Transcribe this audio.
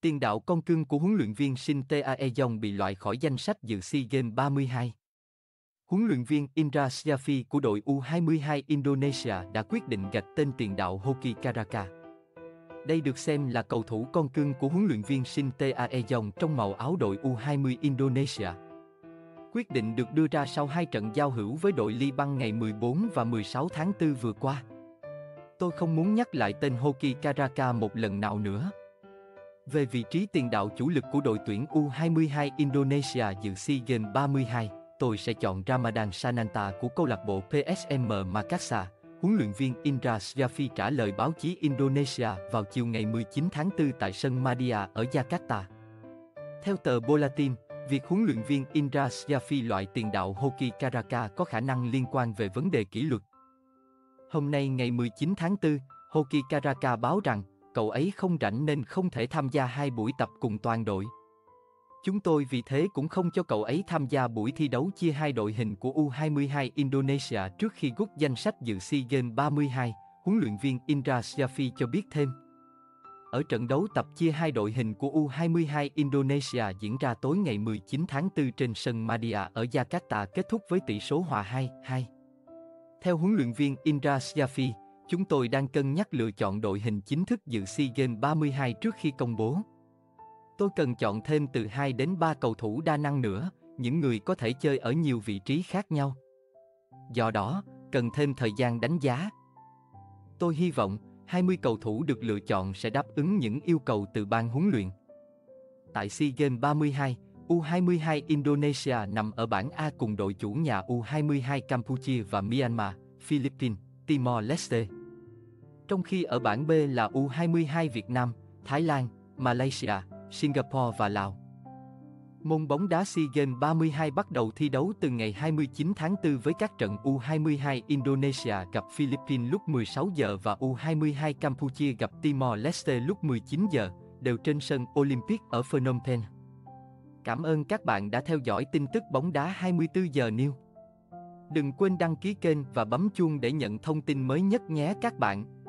Tiền đạo con cưng của huấn luyện viên Shin Tae-yong bị loại khỏi danh sách dự SEA Games 32. Huấn luyện viên Indra Syafy của đội U22 Indonesia đã quyết định gạch tên tiền đạo Hoki Caraka. Đây được xem là cầu thủ con cưng của huấn luyện viên Shin Tae-yong trong màu áo đội U20 Indonesia. Quyết định được đưa ra sau 2 trận giao hữu với đội Liban ngày 14 và 16 tháng 4 vừa qua. Tôi không muốn nhắc lại tên Hoki Caraka một lần nào nữa. Về vị trí tiền đạo chủ lực của đội tuyển U22 Indonesia dự SEA Games 32, tôi sẽ chọn Ramadan Sananta của câu lạc bộ PSM Makassar, huấn luyện viên Indra Syafy trả lời báo chí Indonesia vào chiều ngày 19 tháng 4 tại sân Madia ở Jakarta. Theo tờ Bolatin, việc huấn luyện viên Indra Syafy loại tiền đạo Hoki Caraka có khả năng liên quan về vấn đề kỷ luật. Hôm nay ngày 19 tháng 4, Hoki Caraka báo rằng cậu ấy không rảnh nên không thể tham gia 2 buổi tập cùng toàn đội. Chúng tôi vì thế cũng không cho cậu ấy tham gia buổi thi đấu chia 2 đội hình của U22 Indonesia trước khi rút danh sách dự SEA Games 32, huấn luyện viên Indra Syafy cho biết thêm. Ở trận đấu tập chia 2 đội hình của U22 Indonesia diễn ra tối ngày 19 tháng 4 trên sân Madia ở Jakarta kết thúc với tỷ số hòa 2-2. Theo huấn luyện viên Indra Syafy, chúng tôi đang cân nhắc lựa chọn đội hình chính thức dự SEA Games 32 trước khi công bố. Tôi cần chọn thêm từ 2 đến 3 cầu thủ đa năng nữa, những người có thể chơi ở nhiều vị trí khác nhau. Do đó, cần thêm thời gian đánh giá. Tôi hy vọng 20 cầu thủ được lựa chọn sẽ đáp ứng những yêu cầu từ ban huấn luyện. Tại SEA Games 32, U22 Indonesia nằm ở bảng A cùng đội chủ nhà U22 Campuchia và Myanmar, Philippines, Timor-Leste. Trong khi ở bảng B là U22 Việt Nam, Thái Lan, Malaysia, Singapore và Lào. Môn bóng đá SEA Games 32 bắt đầu thi đấu từ ngày 29 tháng 4 với các trận U22 Indonesia gặp Philippines lúc 16 giờ và U22 Campuchia gặp Timor-Leste lúc 19 giờ, đều trên sân Olympic ở Phnom Penh. Cảm ơn các bạn đã theo dõi tin tức bóng đá 24 giờ News. Đừng quên đăng ký kênh và bấm chuông để nhận thông tin mới nhất nhé các bạn.